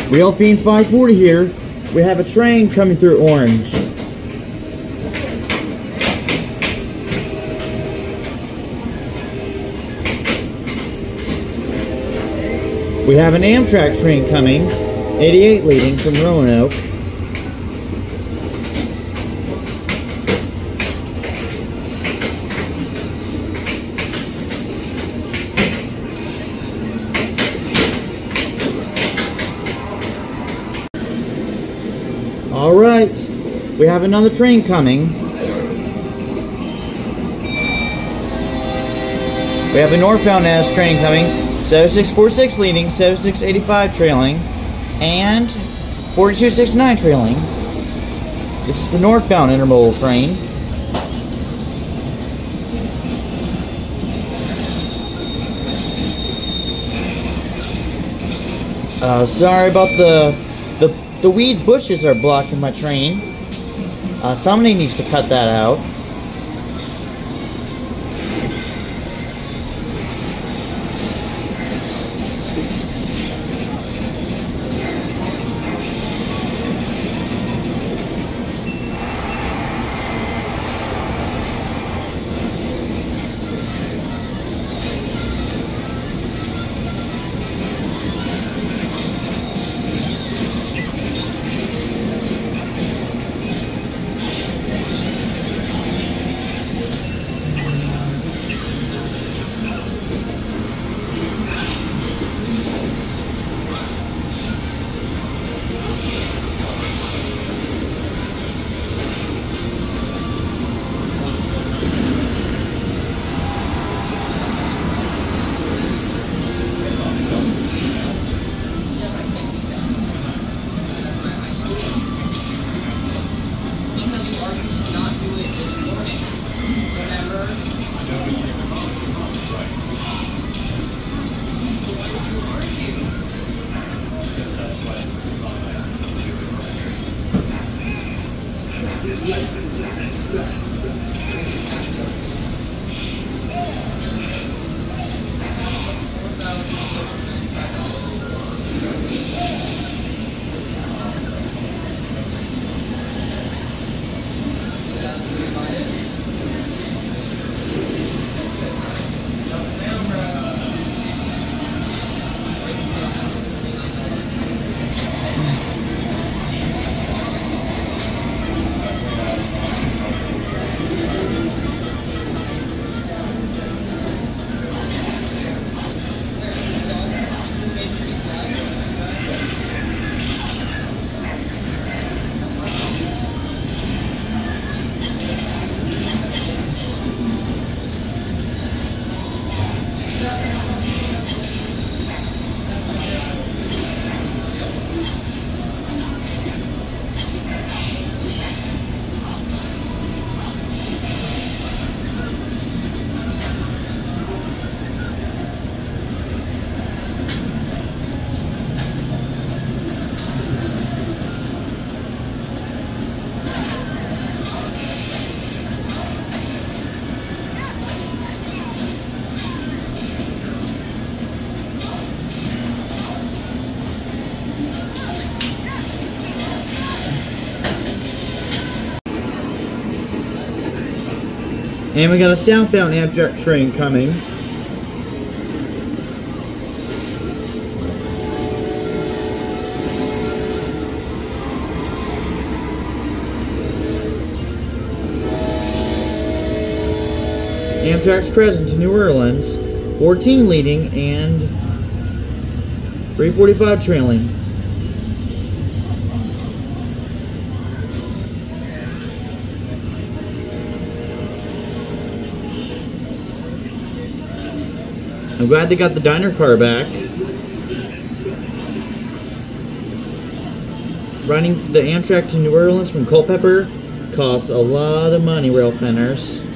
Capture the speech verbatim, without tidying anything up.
Rail Fiend five forty here. We have a train coming through Orange. We have an Amtrak train coming, eighty-eight leading from Roanoke. Alright, we have another train coming. We have a northbound N S train coming, seven six four six leading, seven six eighty-five trailing, and forty-two sixty-nine trailing. This is the northbound intermodal train. Uh, sorry about the, the The weed bushes are blocking my train. Uh, somebody needs to cut that out. And we got a southbound Amtrak train coming. Amtrak's Crescent to New Orleans, fourteen leading and three forty-five trailing. I'm glad they got the diner car back. Riding the Amtrak to New Orleans from Culpeper costs a lot of money, rail fenners.